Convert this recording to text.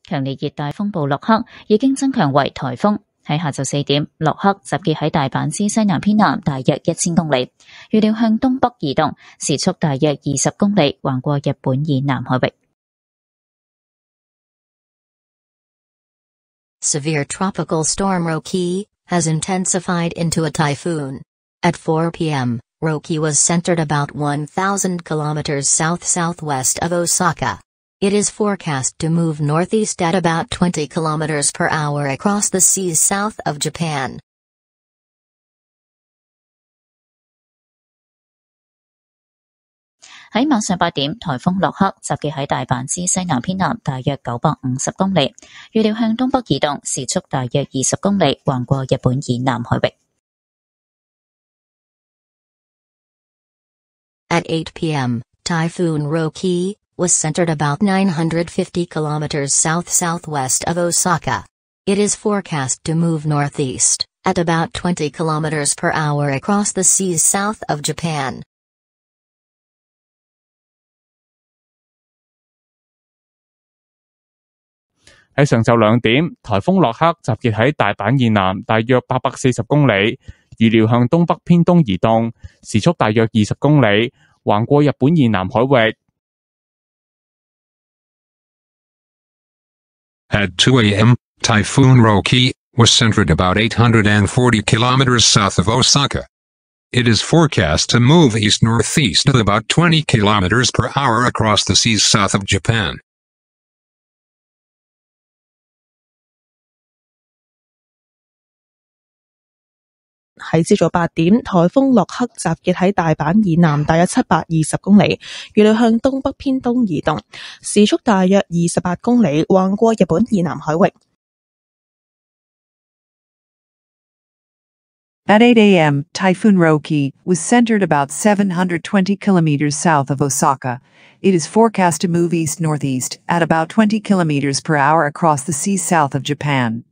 強烈熱帶風暴洛克已經增強為颱風。喺下晝4點，洛克集結喺大阪之西南偏南大約1000公里，預料向東北移動，時速大約20公里，橫過日本以南海域。 Severe tropical storm Roki has intensified into a typhoon. At 4 p.m., Roki was centered about 1,000 kilometers south-southwest of Osaka. It is forecast to move northeast at about 20 kilometers per hour across the seas south of Japan. 喺晚上8點，颱風洛克集結喺大阪之西南偏南大約950公里，預料向東北移動，時速大約20公里，橫過日本以南海域。 At 8 p.m., Typhoon Roki was centered about 950 kilometers south-southwest of Osaka. It is forecast to move northeast at about 20 kilometers per hour across the seas south of Japan. 喺上晝2點，颱風洛克集結喺大阪以南大約840公里，預料向東北偏東移動，時速大約20公里，橫過日本以南海域。 At 2 a.m., Typhoon Roki was centered about 840 kilometers south of Osaka. It is forecast to move east-northeast at about 20 kilometers per hour across the seas south of Japan. 喺朝早8點，颱風洛克集結喺大阪以南大約720公里，預料向東北偏東移動，時速大約28公里，橫過日本以南海域。 At 8 a.m., Typhoon Roki was centered about 720 kilometers south of Osaka. It is forecast to move east-northeast at about 20 kilometers per hour across the seas south of Japan.